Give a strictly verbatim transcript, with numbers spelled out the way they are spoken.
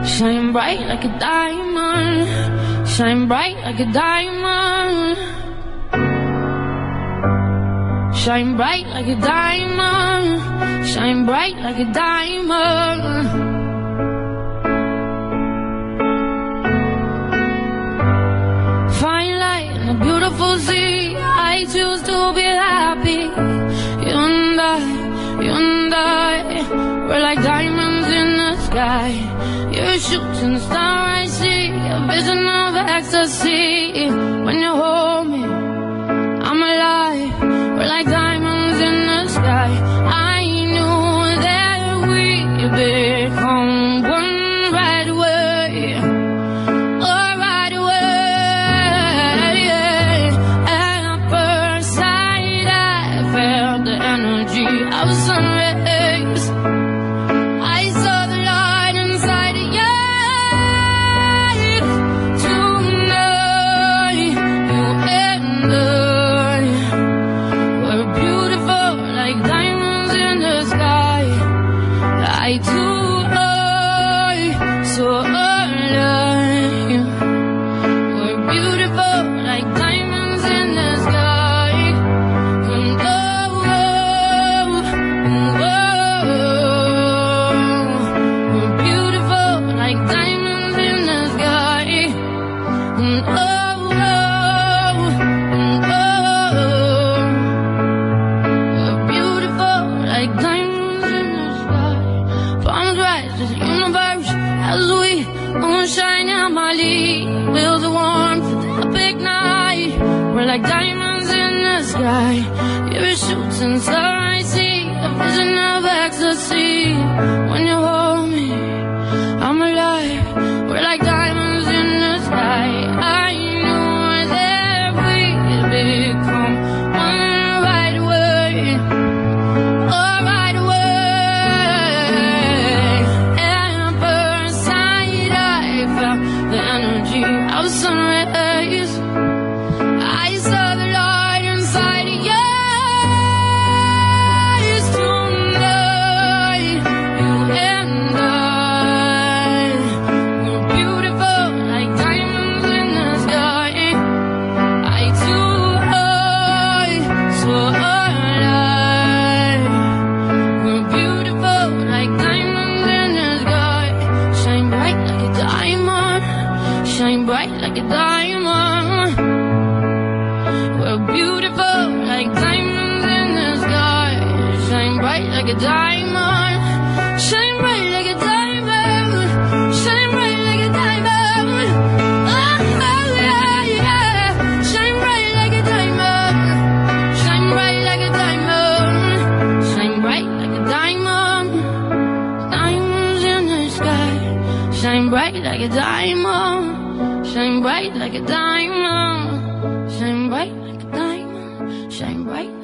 Shine bright like a diamond, shine bright like a diamond. Shine bright like a diamond, shine bright like a diamond. Fine light in a beautiful sea, I choose to be happy. You and I, you and I, we're like diamonds in the sky. You're a shooting star, I see a vision of ecstasy. When you hold me, I'm alive. We're like diamonds in the sky. I knew that we'd become one right away. Oh, right away. At first sight, I felt the energy of sun rays. I saw the light inside of you. Tonight, you and I were beautiful like diamonds in the sky. I too, I so alive. We're beautiful like diamonds in the sky. And oh, oh, oh, we're beautiful like diamonds in the sky. And oh, oh, and oh, we're beautiful like diamonds in the sky. Palms rise to the universe as we moonshine and Molly. Build the warmth of the epic night. We're like diamonds in the sky. You're a shooting star, I see a vision of ecstasy. When you hold me, I'm alive. We're like diamonds in the sky. I knew that we'd become one right away. Oh, right away. At first sight, I felt the energy of sun rays. I saw the light inside of your eyes. Tonight, you and I were beautiful like diamonds in the sky. I too, I so alive. We're beautiful like diamonds in the sky. Shine bright like a diamond, shine bright like a diamond. We're beautiful like diamonds in the sky. Shine bright like a diamond, shine bright like a diamond, shine bright like a diamond. Oh, oh, yeah, yeah. Shine bright like a diamond, shine bright like a diamond, shine bright like a diamond. Diamonds in the sky. Shine bright like a diamond, shine bright like a diamond, shine bright like a diamond, shine bright.